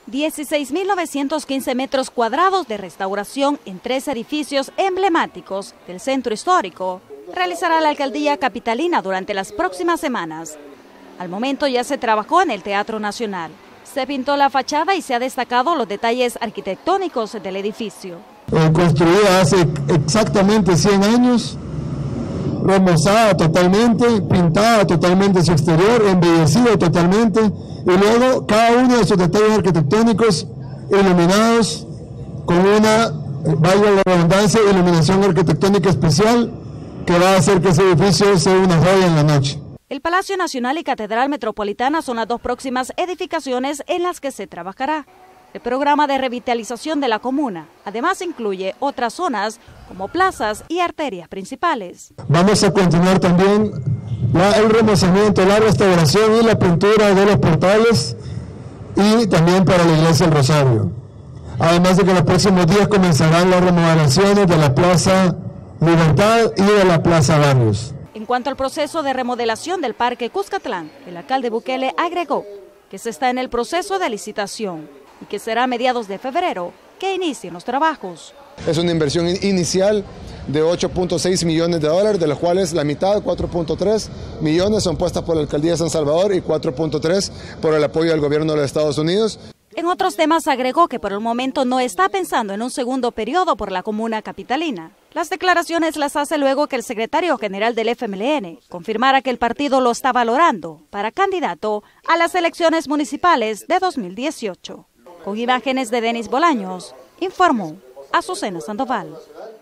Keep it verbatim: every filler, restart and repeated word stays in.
dieciséis mil novecientos quince metros cuadrados de restauración en tres edificios emblemáticos del centro histórico realizará la alcaldía capitalina durante las próximas semanas. Al momento ya se trabajó en el Teatro Nacional. Se pintó la fachada y se ha destacado los detalles arquitectónicos del edificio. Construida hace exactamente cien años, remozada totalmente, pintada totalmente su exterior, embellecida totalmente, y luego cada uno de sus detalles arquitectónicos iluminados con una, valga la redundancia, iluminación arquitectónica especial que va a hacer que ese edificio sea una joya en la noche. El Palacio Nacional y Catedral Metropolitana son las dos próximas edificaciones en las que se trabajará. El programa de revitalización de la comuna además incluye otras zonas como plazas y arterias principales. Vamos a continuar también la, el remozamiento, la restauración y la pintura de los portales y también para la Iglesia del Rosario. Además de que en los próximos días comenzarán las remodelaciones de la Plaza Libertad y de la Plaza Barrios. En cuanto al proceso de remodelación del Parque Cuscatlán, el alcalde Bukele agregó que se está en el proceso de licitación y que será a mediados de febrero que inicien los trabajos. Es una inversión inicial de ocho punto seis millones de dólares, de los cuales la mitad, cuatro punto tres millones, son puestas por la Alcaldía de San Salvador y cuatro punto tres por el apoyo del gobierno de los Estados Unidos. En otros temas agregó que por el momento no está pensando en un segundo periodo por la comuna capitalina. Las declaraciones las hace luego que el secretario general del F M L N confirmara que el partido lo está valorando para candidato a las elecciones municipales de dos mil dieciocho. Con imágenes de Denis Bolaños, informó Azucena Sandoval.